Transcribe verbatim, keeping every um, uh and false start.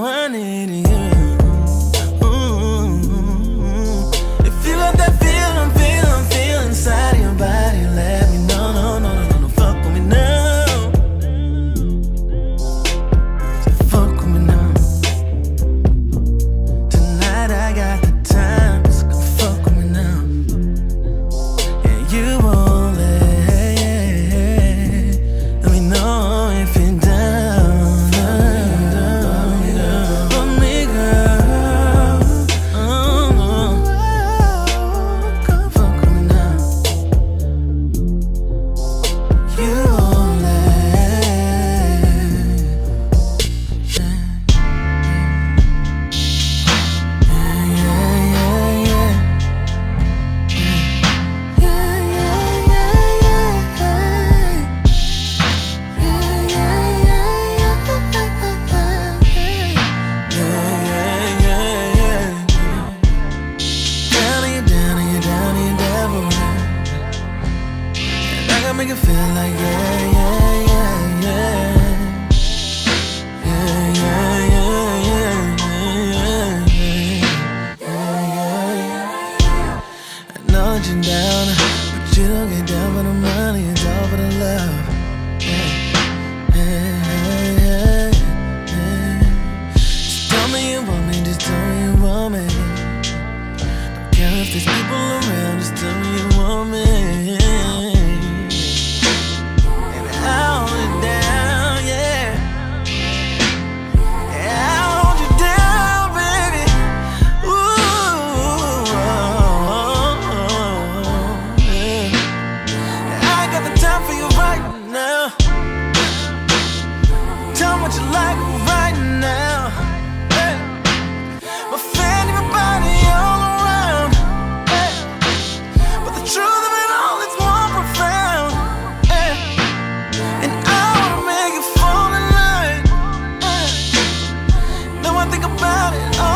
I need you. Ooh. If you got that feeling, feeling, feeling inside of your body, let me know, no, no, no, no, no, fuck with me now. So fuck with me now. Tonight I got the time, so come fuck with me now. Yeah, you won't let, let me know if you're down. Make it feel like yeah, yeah, yeah, yeah. Yeah, yeah, yeah, yeah, yeah, yeah, yeah. I know that you're down, but you don't get down for the money, it's all for the love. Yeah, yeah, yeah, yeah. Just tell me you want me, just tell me you want me. Don't care if there's people around, just tell me you want me. Tell me what you like right now. Hey. My family, my body all around. Hey. But the truth of it all, it's more profound. Hey. And I wanna make it fall in line. Hey. Now I think about it all.